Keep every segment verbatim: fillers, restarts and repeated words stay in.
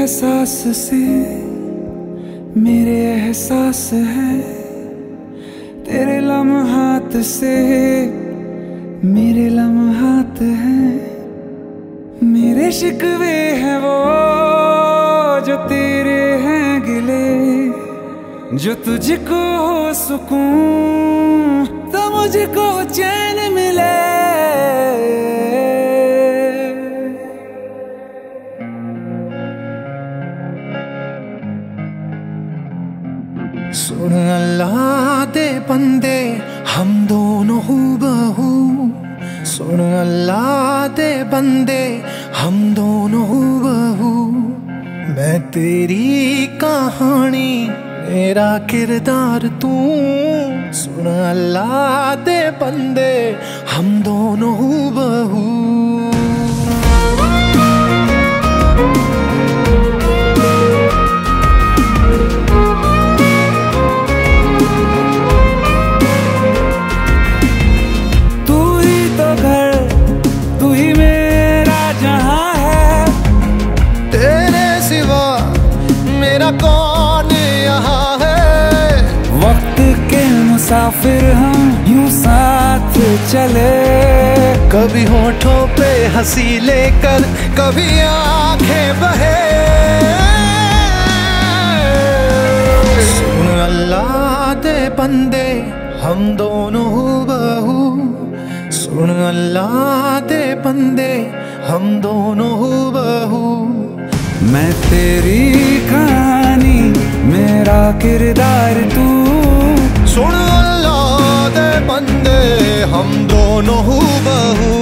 एहसास से मेरे एहसास है, तेरे लम्हात से मेरे लम्हात हैं। मेरे शिकवे हैं वो जो तेरे हैं गिले, जो तुझको हो सुकून तो मुझको चैन मिले। सुन अल्लाह दे बंदे हम दोनों हूबहू, सुन अल्लाह दे बंदे हम दोनों हूबहू। मैं तेरी कहानी मेरा किरदार तू, सुन अल्लाह दे बंदे हम दोनों हूबहू। कौन यहाँ है वक्त के मुसाफिर हम यूं साथ चले, कभी होठों पे हंसी लेकर कभी आंखें बहे। सुन अल्लाह दे बंदे हम दोनों हूबहू, सुन अल्लाह दे बंदे हम दोनों हूबहू। मैं तेरी कहानी मेरा किरदार तू, सुन अल्लाह दे बंदे हम दोनों हूबहू।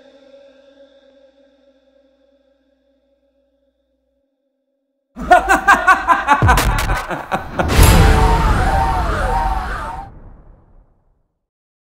Ha ha ha!